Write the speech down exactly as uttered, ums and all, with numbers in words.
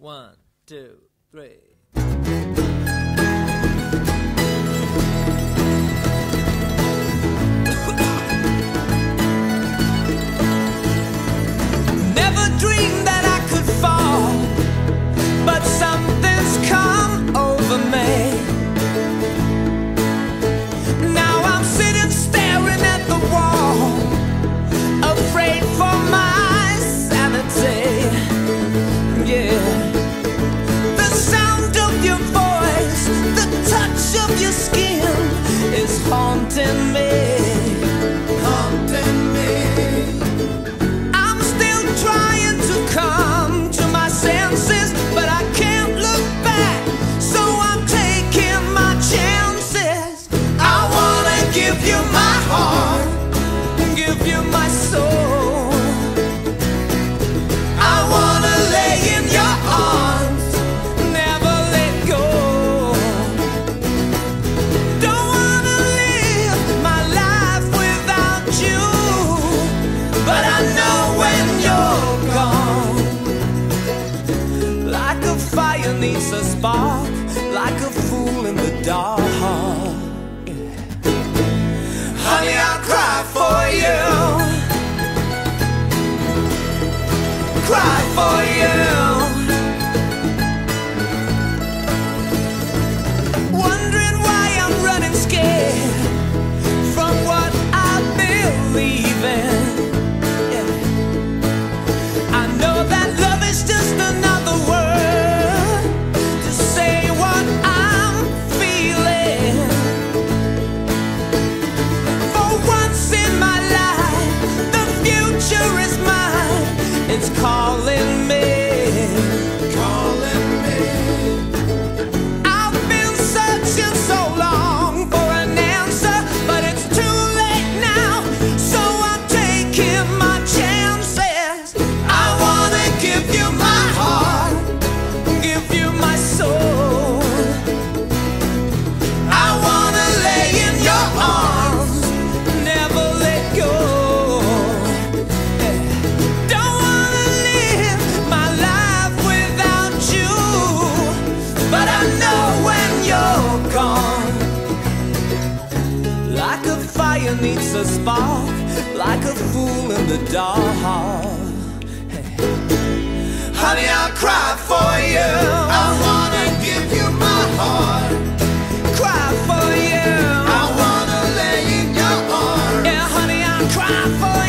One, two, three. Never dreamed that I could fall, but something's come over me. Now I'm sitting staring at the wall, afraid for my sanity. Yeah. The sound of your voice, the touch of your skin is haunting me. Haunting me. I'm still trying to come to my senses, but I can't look back, so I'm taking my chances. I wanna give you my heart, give you my soul. I wanna lay in your arms, never let go. Don't wanna live my life without you, but I know when you're gone. Like a fire needs a spark, like a fool in the dark. Honey, I'll cry for you, cry for you. Wondering why I'm running scared from what I believe in. Yeah. I know that love is just another word to say what I'm feeling. For once in my life, the future is mine. It's calling me, calling me. I've been searching so long for an answer, but it's too late now, so I'm taking my chances. I wanna give you my heart, give you my soul. I wanna lay in your arms, never let go. Don't wanna live my life without you, but I know when you're gone. Like a fire needs a spark, like a fool in the dark. Honey, I'll cry for you. I wanna give you my heart, cry for you. I wanna lay in your arms. Yeah, honey, I'll cry for